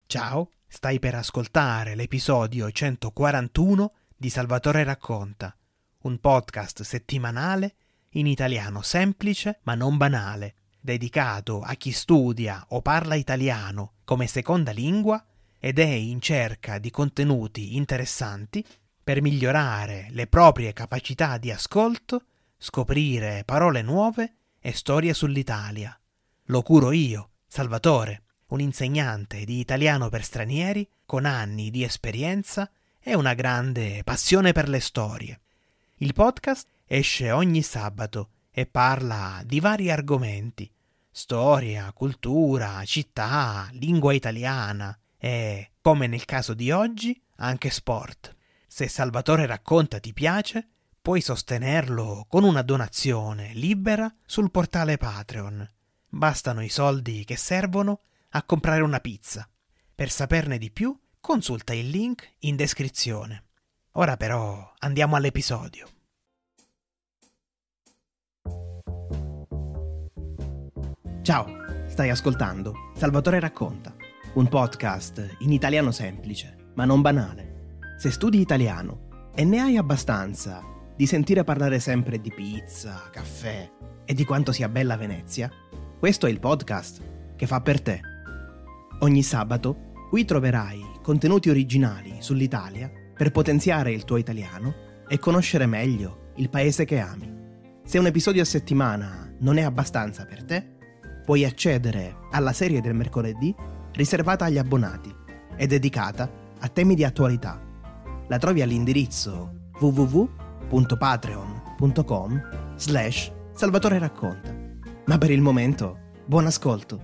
Ciao, stai per ascoltare l'episodio 141 di Salvatore Racconta, un podcast settimanale in italiano semplice ma non banale, dedicato a chi studia o parla italiano come seconda lingua ed è in cerca di contenuti interessanti per migliorare le proprie capacità di ascolto, scoprire parole nuove e storie sull'Italia. Lo curo io, Salvatore, un insegnante di italiano per stranieri con anni di esperienza e una grande passione per le storie. Il podcast esce ogni sabato e parla di vari argomenti: storia, cultura, città, lingua italiana e, come nel caso di oggi, anche sport. Se Salvatore Racconta ti piace, puoi sostenerlo con una donazione libera sul portale Patreon. Bastano i soldi che servono a comprare una pizza. Per saperne di più, consulta il link in descrizione. Ora però andiamo all'episodio. Ciao, stai ascoltando Salvatore Racconta, un podcast in italiano semplice, ma non banale. Se studi italiano e ne hai abbastanza di sentire parlare sempre di pizza, caffè e di quanto sia bella Venezia, questo è il podcast che fa per te. Ogni sabato qui troverai contenuti originali sull'Italia per potenziare il tuo italiano e conoscere meglio il paese che ami. Se un episodio a settimana non è abbastanza per te, puoi accedere alla serie del mercoledì riservata agli abbonati e dedicata a temi di attualità. La trovi all'indirizzo www.patreon.com/Salvatore Racconta. Ma per il momento, buon ascolto!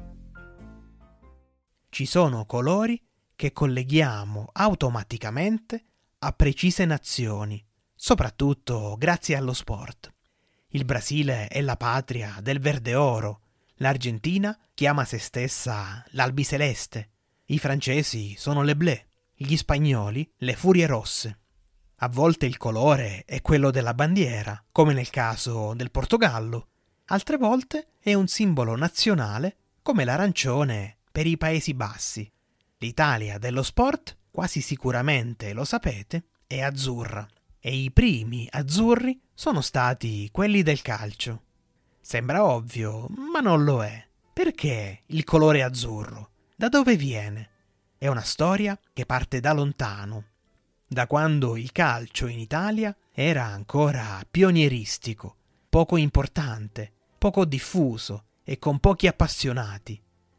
Ci sono colori che colleghiamo automaticamente a precise nazioni, soprattutto grazie allo sport. Il Brasile è la patria del verde oro, l'Argentina chiama se stessa l'albiceleste, i francesi sono le bleu, gli spagnoli le furie rosse. A volte il colore è quello della bandiera, come nel caso del Portogallo, altre volte è un simbolo nazionale come l'arancione per i Paesi Bassi. L'Italia dello sport, quasi sicuramente lo sapete, è azzurra e i primi azzurri sono stati quelli del calcio. Sembra ovvio, ma non lo è. Perché il colore azzurro? Da dove viene? È una storia che parte da lontano, da quando il calcio in Italia era ancora pionieristico, poco importante, poco diffuso e con pochi appassionati.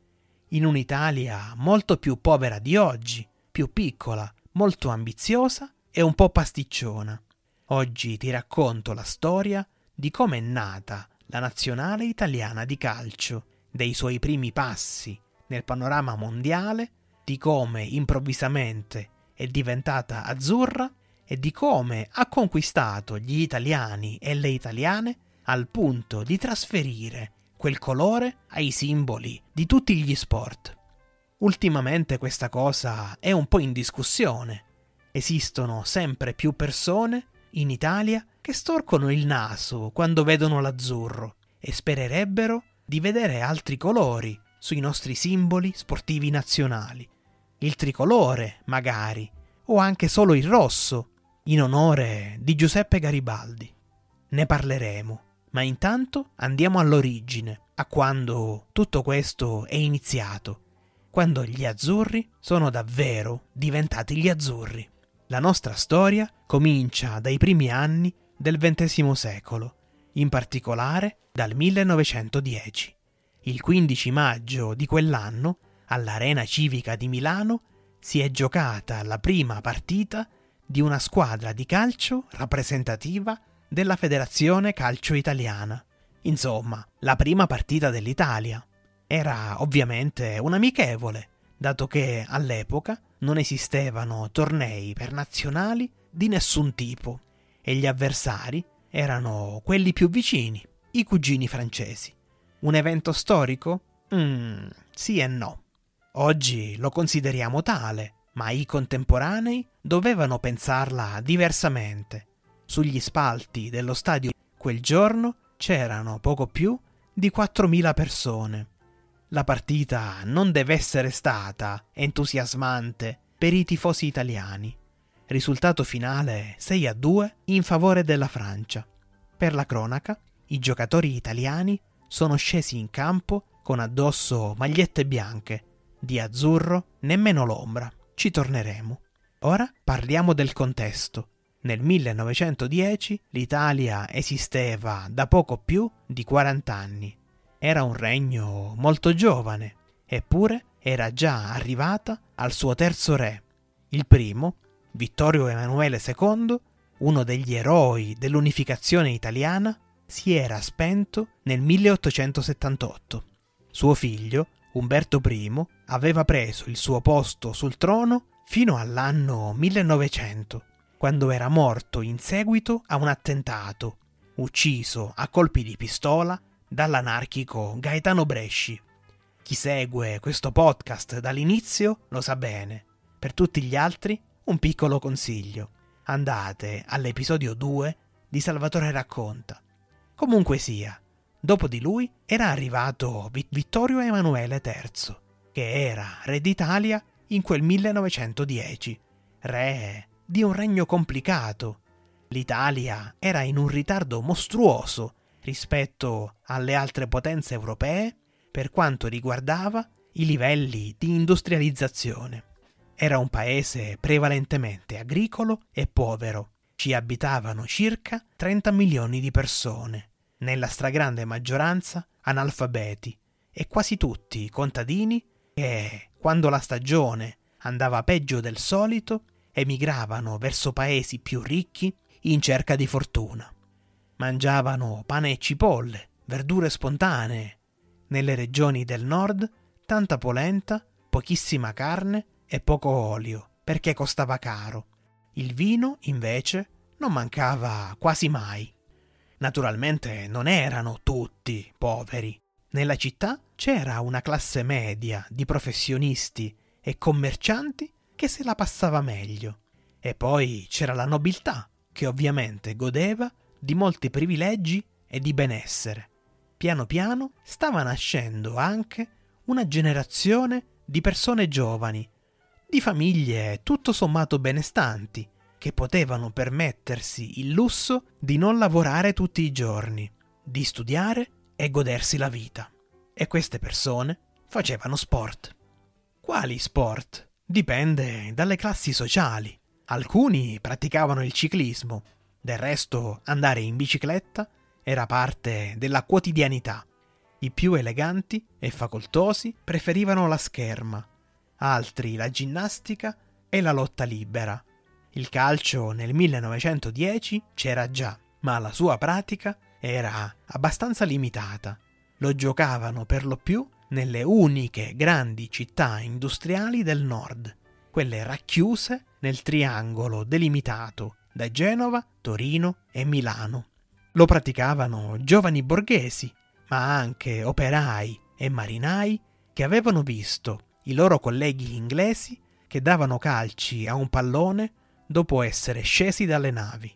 In un'Italia molto più povera di oggi, più piccola, molto ambiziosa e un po' pasticciona. Oggi ti racconto la storia di come è nata la nazionale italiana di calcio, dei suoi primi passi nel panorama mondiale, di come improvvisamente è diventata azzurra e di come ha conquistato gli italiani e le italiane al punto di trasferire quel colore ai simboli di tutti gli sport. Ultimamente questa cosa è un po' in discussione. Esistono sempre più persone in Italia che storcono il naso quando vedono l'azzurro e spererebbero di vedere altri colori sui nostri simboli sportivi nazionali. Il tricolore, magari, o anche solo il rosso, in onore di Giuseppe Garibaldi. Ne parleremo. Ma intanto andiamo all'origine, a quando tutto questo è iniziato, quando gli azzurri sono davvero diventati gli azzurri. La nostra storia comincia dai primi anni del XX secolo, in particolare dal 1910. Il 15 maggio di quell'anno, all'Arena Civica di Milano, si è giocata la prima partita di una squadra di calcio rappresentativa della Federazione Calcio Italiana. Insomma, la prima partita dell'Italia. Era ovviamente un amichevole, dato che all'epoca non esistevano tornei per nazionali di nessun tipo e gli avversari erano quelli più vicini, i cugini francesi. Un evento storico? Sì e no. Oggi lo consideriamo tale, ma i contemporanei dovevano pensarla diversamente. Sugli spalti dello stadio quel giorno c'erano poco più di 4.000 persone. la partita non deve essere stata entusiasmante per i tifosi italiani. Risultato finale 6-2 in favore della Francia. Per la cronaca, i giocatori italiani sono scesi in campo con addosso magliette bianche. Di azzurro nemmeno l'ombra. Ci torneremo. Ora parliamo del contesto. Nel 1910 l'Italia esisteva da poco più di 40 anni. Era un regno molto giovane, eppure era già arrivata al suo terzo re. Il primo, Vittorio Emanuele II, uno degli eroi dell'unificazione italiana, si era spento nel 1878. Suo figlio, Umberto I, aveva preso il suo posto sul trono fino all'anno 1900, quando era morto in seguito a un attentato, ucciso a colpi di pistola dall'anarchico Gaetano Bresci. Chi segue questo podcast dall'inizio lo sa bene. Per tutti gli altri, un piccolo consiglio. Andate all'episodio 2 di Salvatore Racconta. Comunque sia, dopo di lui era arrivato Vittorio Emanuele III, che era re d'Italia in quel 1910, re di un regno complicato. L'Italia era in un ritardo mostruoso rispetto alle altre potenze europee per quanto riguardava i livelli di industrializzazione. Era un paese prevalentemente agricolo e povero. Ci abitavano circa 30 milioni di persone, nella stragrande maggioranza analfabeti, e quasi tutti contadini che, quando la stagione andava peggio del solito, emigravano verso paesi più ricchi in cerca di fortuna. Mangiavano pane e cipolle, verdure spontanee. Nelle regioni del nord tanta polenta, pochissima carne e poco olio, perché costava caro. Il vino, invece, non mancava quasi mai. Naturalmente non erano tutti poveri. Nella città c'era una classe media di professionisti e commercianti che se la passava meglio. E poi c'era la nobiltà, che ovviamente godeva di molti privilegi e di benessere. Piano piano stava nascendo anche una generazione di persone giovani, di famiglie tutto sommato benestanti, che potevano permettersi il lusso di non lavorare tutti i giorni, di studiare e godersi la vita. E queste persone facevano sport. Quali sport? Dipende dalle classi sociali. Alcuni praticavano il ciclismo, del resto andare in bicicletta era parte della quotidianità. I più eleganti e facoltosi preferivano la scherma, altri la ginnastica e la lotta libera. Il calcio nel 1910 c'era già, ma la sua pratica era abbastanza limitata. Lo giocavano per lo più nelle uniche grandi città industriali del nord, quelle racchiuse nel triangolo delimitato da Genova, Torino e Milano. Lo praticavano giovani borghesi, ma anche operai e marinai che avevano visto i loro colleghi inglesi che davano calci a un pallone dopo essere scesi dalle navi.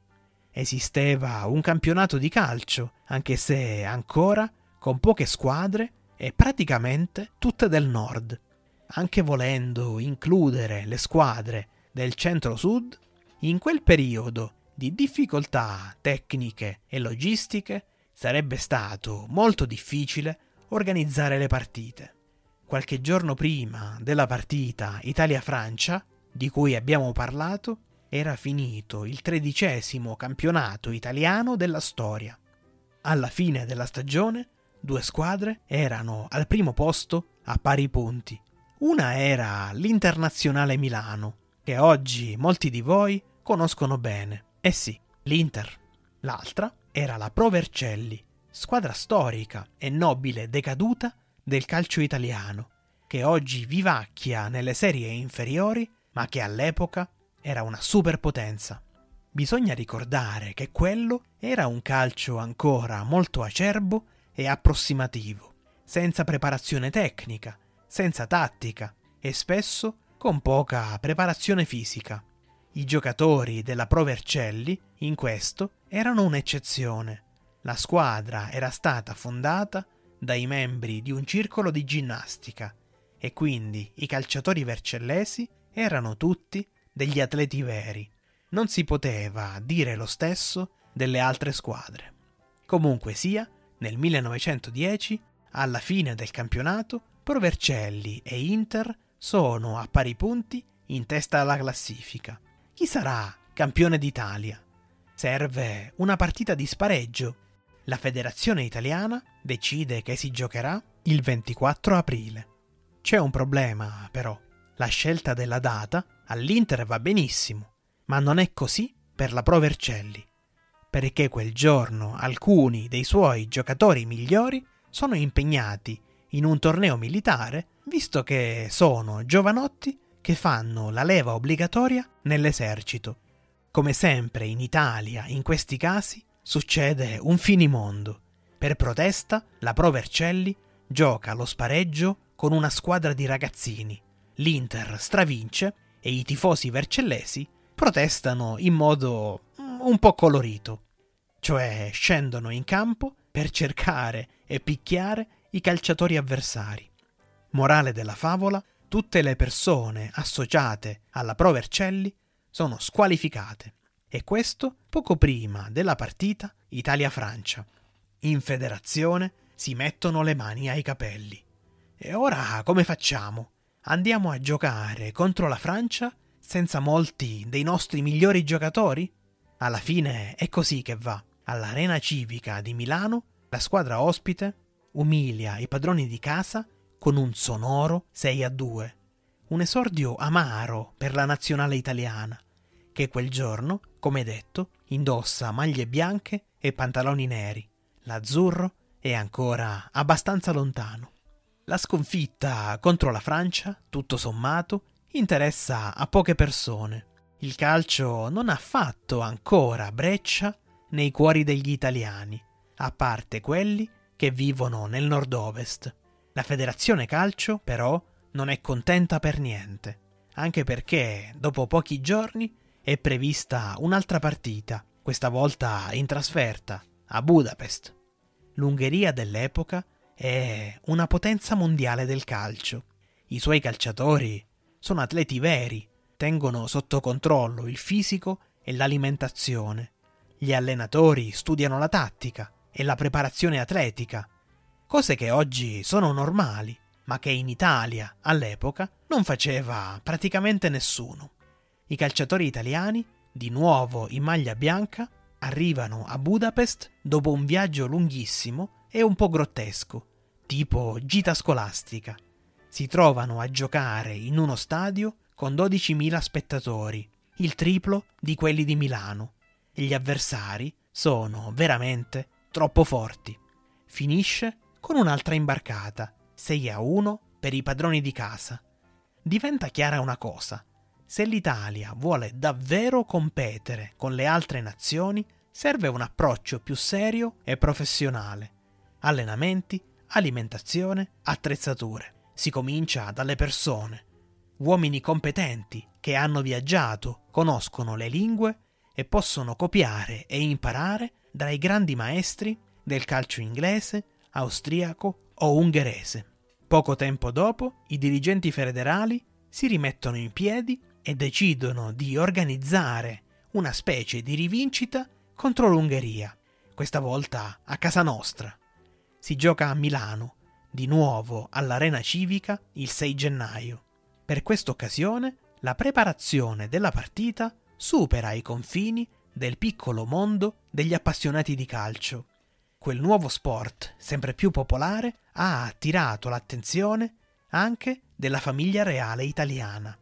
Esisteva un campionato di calcio, anche se ancora con poche squadre e praticamente tutte del nord. Anche volendo includere le squadre del centro-sud, in quel periodo di difficoltà tecniche e logistiche sarebbe stato molto difficile organizzare le partite. Qualche giorno prima della partita Italia-Francia, di cui abbiamo parlato, era finito il 13° campionato italiano della storia. Alla fine della stagione, 2 squadre erano al primo posto a pari punti. Una era l'Internazionale Milano, che oggi molti di voi conoscono bene. Eh sì, l'Inter. L'altra era la Pro Vercelli, squadra storica e nobile decaduta del calcio italiano, che oggi vivacchia nelle serie inferiori, ma che all'epoca era una superpotenza. Bisogna ricordare che quello era un calcio ancora molto acerbo e approssimativo, senza preparazione tecnica, senza tattica e spesso con poca preparazione fisica. I giocatori della Pro Vercelli, in questo, erano un'eccezione. La squadra era stata fondata dai membri di un circolo di ginnastica e quindi i calciatori vercellesi erano tutti degli atleti veri. Non si poteva dire lo stesso delle altre squadre. Comunque sia, nel 1910, alla fine del campionato, Pro Vercelli e Inter sono a pari punti in testa alla classifica. Chi sarà campione d'Italia? Serve una partita di spareggio. La federazione italiana decide che si giocherà il 24 aprile. C'è un problema, però. La scelta della data all'Inter va benissimo, ma non è così per la Pro Vercelli, perché quel giorno alcuni dei suoi giocatori migliori sono impegnati in un torneo militare, visto che sono giovanotti che fanno la leva obbligatoria nell'esercito. Come sempre in Italia, in questi casi, succede un finimondo. Per protesta, la Pro Vercelli gioca lo spareggio con una squadra di ragazzini. L'Inter stravince e i tifosi vercellesi protestano in modo un po' colorito, cioè scendono in campo per cercare e picchiare i calciatori avversari. Morale della favola: tutte le persone associate alla Pro Vercelli sono squalificate, e questo poco prima della partita Italia-Francia. In federazione si mettono le mani ai capelli. E ora come facciamo? Andiamo a giocare contro la Francia senza molti dei nostri migliori giocatori? Alla fine è così che va. All'Arena Civica di Milano la squadra ospite umilia i padroni di casa con un sonoro 6-2. Un esordio amaro per la nazionale italiana, che quel giorno, come detto, indossa maglie bianche e pantaloni neri. L'azzurro è ancora abbastanza lontano. La sconfitta contro la Francia, tutto sommato, interessa a poche persone. Il calcio non ha fatto ancora breccia nei cuori degli italiani, a parte quelli che vivono nel nord-ovest. La Federazione Calcio, però, non è contenta per niente, anche perché dopo pochi giorni è prevista un'altra partita, questa volta in trasferta, a Budapest. L'Ungheria dell'epoca è una potenza mondiale del calcio. I suoi calciatori sono atleti veri, tengono sotto controllo il fisico e l'alimentazione. Gli allenatori studiano la tattica e la preparazione atletica, cose che oggi sono normali, ma che in Italia, all'epoca, non faceva praticamente nessuno. I calciatori italiani, di nuovo in maglia bianca, arrivano a Budapest dopo un viaggio lunghissimo e un po' grottesco, tipo gita scolastica. Si trovano a giocare in uno stadio con 12.000 spettatori, il triplo di quelli di Milano, e gli avversari sono veramente troppo forti. Finisce con un'altra imbarcata, 6-1 per i padroni di casa. Diventa chiara una cosa: se l'Italia vuole davvero competere con le altre nazioni, serve un approccio più serio e professionale. Allenamenti, alimentazione, attrezzature. Si comincia dalle persone. Uomini competenti che hanno viaggiato, conoscono le lingue e possono copiare e imparare dai grandi maestri del calcio inglese, austriaco o ungherese. Poco tempo dopo, i dirigenti federali si rimettono in piedi e decidono di organizzare una specie di rivincita contro l'Ungheria, questa volta a casa nostra. Si gioca a Milano, di nuovo all'Arena Civica il 6 gennaio. Per questa occasione la preparazione della partita supera i confini del piccolo mondo degli appassionati di calcio. Quel nuovo sport, sempre più popolare, ha attirato l'attenzione anche della famiglia reale italiana.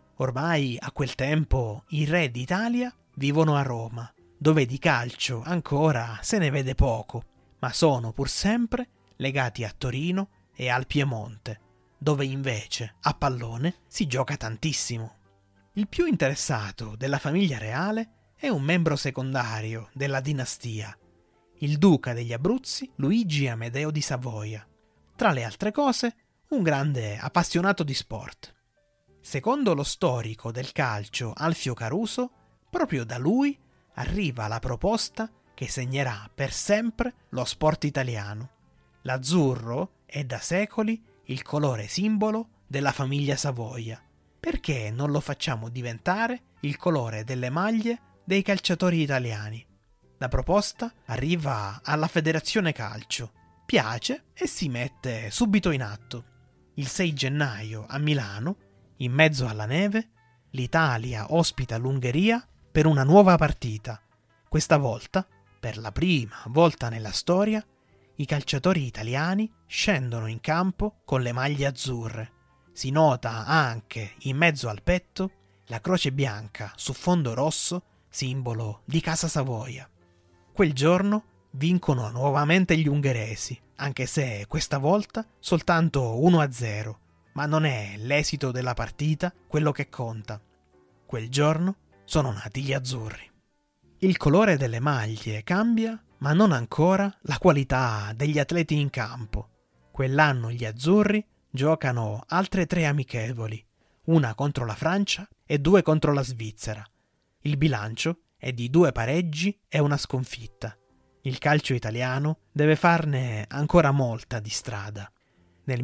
Ormai a quel tempo i re d'Italia vivono a Roma, dove di calcio ancora se ne vede poco, ma sono pur sempre legati a Torino e al Piemonte, dove invece a pallone si gioca tantissimo. Il più interessato della famiglia reale è un membro secondario della dinastia, il duca degli Abruzzi Luigi Amedeo di Savoia. Tra le altre cose, un grande appassionato di sport. Secondo lo storico del calcio Alfio Caruso, proprio da lui arriva la proposta che segnerà per sempre lo sport italiano. L'azzurro è da secoli il colore simbolo della famiglia Savoia. Perché non lo facciamo diventare il colore delle maglie dei calciatori italiani? La proposta arriva alla Federazione Calcio, piace e si mette subito in atto. Il 6 gennaio a Milano, in mezzo alla neve, l'Italia ospita l'Ungheria per una nuova partita. Questa volta, per la prima volta nella storia, i calciatori italiani scendono in campo con le maglie azzurre. Si nota anche in mezzo al petto la croce bianca su fondo rosso, simbolo di Casa Savoia. Quel giorno vincono nuovamente gli ungheresi, anche se questa volta soltanto 1-0, ma non è l'esito della partita quello che conta. Quel giorno sono nati gli azzurri. Il colore delle maglie cambia, ma non ancora la qualità degli atleti in campo. Quell'anno gli azzurri giocano altre 3 amichevoli, una contro la Francia e 2 contro la Svizzera. Il bilancio è di 2 pareggi e una sconfitta. Il calcio italiano deve farne ancora molta di strada. Nel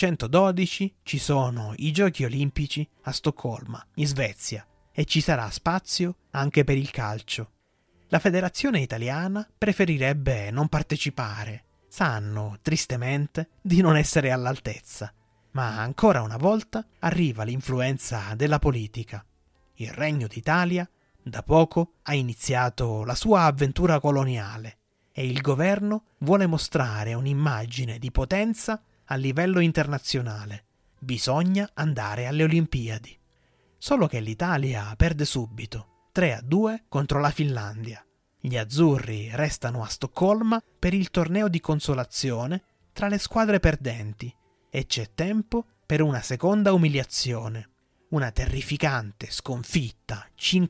1912 ci sono i Giochi Olimpici a Stoccolma, in Svezia, e ci sarà spazio anche per il calcio. La federazione italiana preferirebbe non partecipare. Sanno, tristemente, di non essere all'altezza. Ma ancora una volta arriva l'influenza della politica. Il Regno d'Italia da poco ha iniziato la sua avventura coloniale e il governo vuole mostrare un'immagine di potenza a livello internazionale. Bisogna andare alle Olimpiadi. Solo che l'Italia perde subito, 3-2 contro la Finlandia. Gli azzurri restano a Stoccolma per il torneo di consolazione tra le squadre perdenti e c'è tempo per una seconda umiliazione, una terrificante sconfitta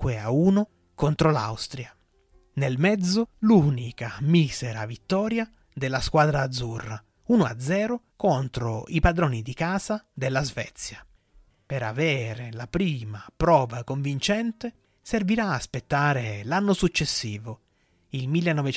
5-1 contro l'Austria. Nel mezzo l'unica misera vittoria della squadra azzurra, 1-0 contro i padroni di casa della Svezia. Per avere la prima prova convincente servirà aspettare l'anno successivo, il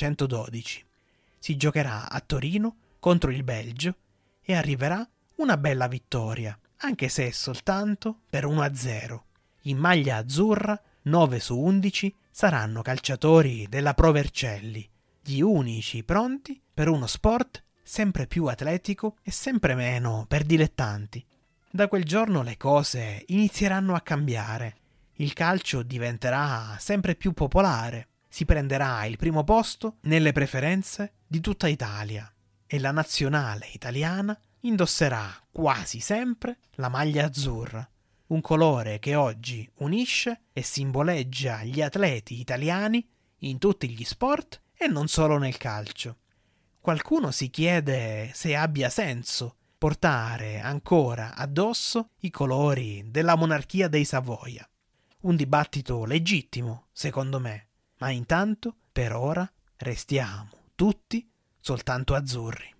1912. Si giocherà a Torino contro il Belgio e arriverà una bella vittoria, anche se soltanto per 1-0. In maglia azzurra 9 su 11 saranno calciatori della Pro Vercelli, gli unici pronti per uno sport sempre più atletico e sempre meno per dilettanti. Da quel giorno le cose inizieranno a cambiare. Il calcio diventerà sempre più popolare, si prenderà il primo posto nelle preferenze di tutta Italia e la nazionale italiana indosserà quasi sempre la maglia azzurra, un colore che oggi unisce e simboleggia gli atleti italiani in tutti gli sport e non solo nel calcio. Qualcuno si chiede se abbia senso portare ancora addosso i colori della monarchia dei Savoia. Un dibattito legittimo, secondo me, ma intanto, per ora, restiamo tutti soltanto azzurri.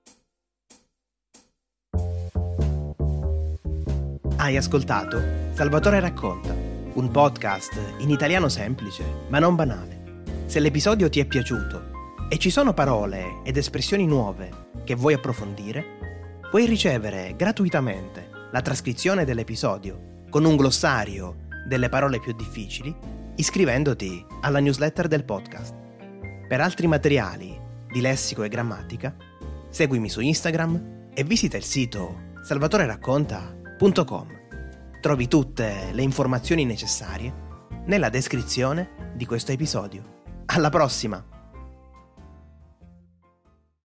Hai ascoltato Salvatore racconta, un podcast in italiano semplice ma non banale. Se l'episodio ti è piaciuto e ci sono parole ed espressioni nuove che vuoi approfondire, puoi ricevere gratuitamente la trascrizione dell'episodio con un glossario delle parole più difficili iscrivendoti alla newsletter del podcast. Per altri materiali di lessico e grammatica, seguimi su Instagram e visita il sito salvatoreracconta.com. Trovi tutte le informazioni necessarie nella descrizione di questo episodio. Alla prossima!